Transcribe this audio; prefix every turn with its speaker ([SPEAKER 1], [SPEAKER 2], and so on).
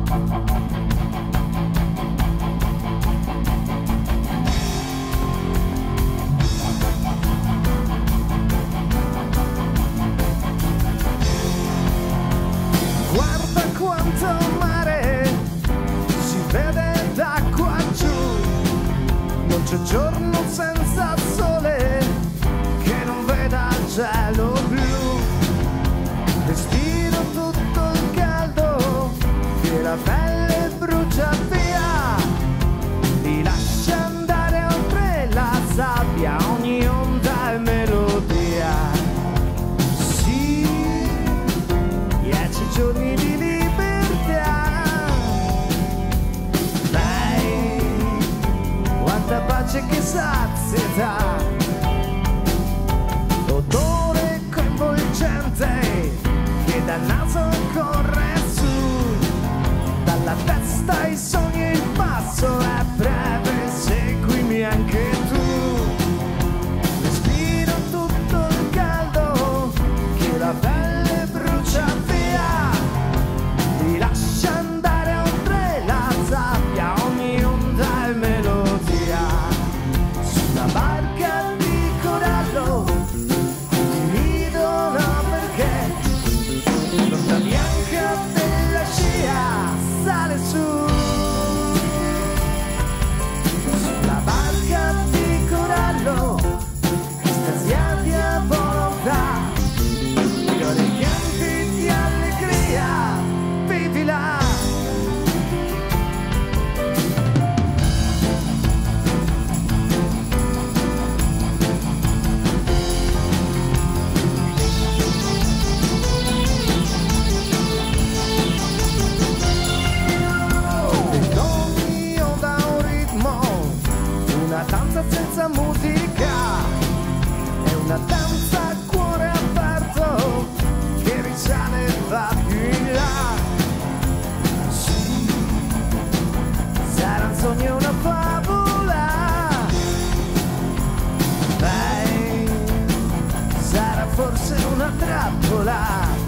[SPEAKER 1] Guarda quanto mare si vede da qua giù, non c'è giorno senza sole che non veda il cielo blu. Respiro tutto il caldo che la pelle brucia via, mi lascia andare oltre la sabbia, ogni onda è melodia. Sì, 10 giorni di libertà, dai, quanta pace che sazietà, odore coinvolgente che dal naso corre su, dalla testa i sogni e il passo è breve, seguimi anche tu. Respiro tutto il caldo che la pelle brucia via, mi lascia andare oltre la sabbia, ogni onda è melodia. Sulla barca di corallo ti ridono perché l'onda bianca della scia sale su. Sulla barca di corallo estasiati a volontà, fiori pianti di allegria, vivila. Ed ogni onda ha un ritmo, una danza senza musica, è una danza a cuore aperto che risale e va più in là. Sì, sarà un sogno, una favola, beh, sarà forse una trappola.